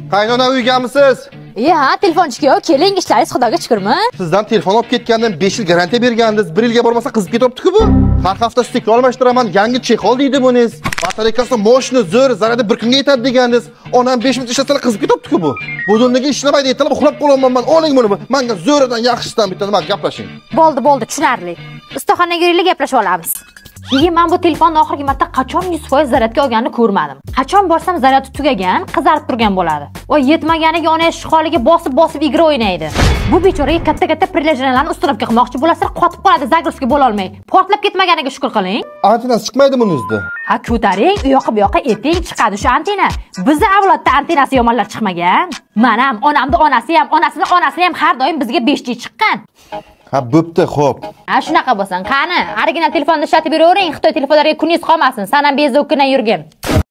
Qaynona uygamisiz? Ha, telefonchiga keling, ishlaringiz xudoga shukrmi? Sizdan telefon olib ketgandan 5 yil garantiya bergandingiz. 1 yilga bormasa qizib ketibdi-ku bu. Har hafta stikla almashtiraman, yangi chexol deydi buningiz. Batareykasi moshni zo'r, zaradi bir kunga yetadi degandingiz. Onam 5 minut ishlasalar qizib ketibdi-ku bu. Bu dunyoga ishlamaydi, aytdilar, uxlab qolaman. Oling buni. Menga zo'ridan yaxshisidan bitta nima gaplashing. Bo'ldi, tushunarli. Ustaxonaga yurib gaplashib olamiz. Keyin men bu telefonni oxirgi marta qachon 100% zaryadga olganini ko'rmadim. Qachon borsam zaryadi tugagan, qizarib turgan bo'ladi. Voy yetmaganiga ona shu holiga bosib igri o'ynaydi. Bu bechoraga katta prilajanalarni ustunovga qilmoqchi bo'lasizlar, qotib qoladi, zagruzga bo'la olmay. Portlab ketmaganiga shukr qiling. Antenasi chiqmaydi buningizda. Ha, ko'taring, u yoqqa bu yoqqa eting, chiqadi shu antena. Bizning avlodda antenasi yomonlar chiqmagan. Men ham, onamning onasi ham, onasining onasi ham har doim bizga 5G chiqqan. Ha, bo'pti, xo'p. Ha, shunaqa bo'lsin. Qani, original telefonni ishlatib yuravering, Xitoy telefonlariga kuningiz qolmasin. San ham bezovkidan yurgin.